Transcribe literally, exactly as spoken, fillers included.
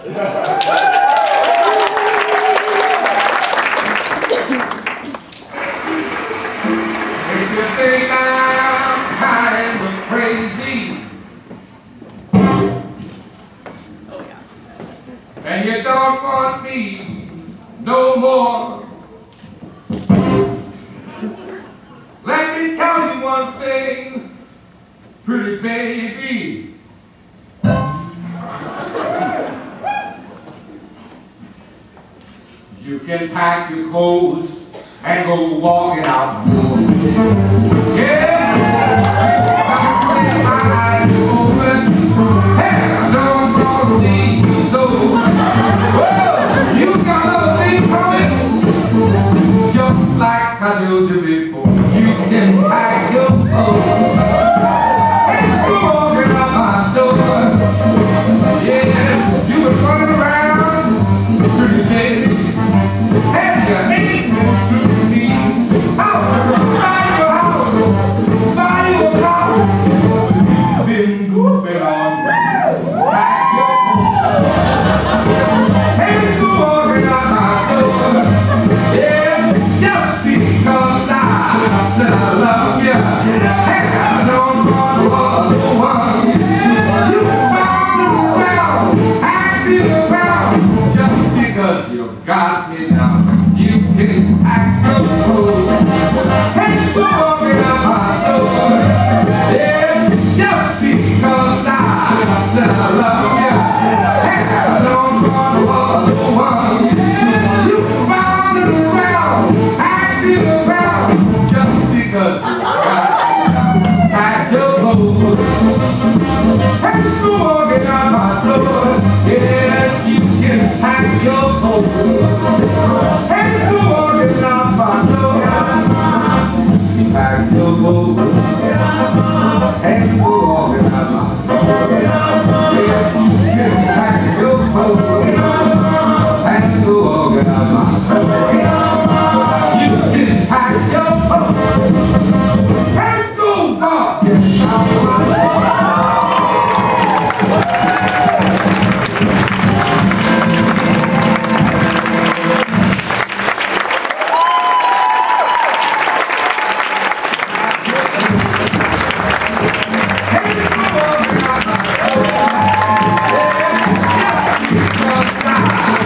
If you think I'm kind of crazy, and you don't want me no more, let me tell you one thing, pretty baby. You can pack your clothes and go walking out the door. Yes, my eyes open, and I don't want to see you go. Well, you got a thing coming, just like I told you before. You can pack your clothes and go walking out my door. Yes, you were running around, pretty baby. And you ain't gonna treat me. I'll buy your house, buy your car. You've been goofing on me. Pack your clothes and go walking out my door. Yes, just because I said I love you, and I don't want the one. You found around, acting around, just because you got me now. You can act your clothes and go walking out my door. Yes, just because I said I love you, and I don't want the one. You found around, acting around, just because you got me now. Pack your clothes and go walking out my door. Yeah.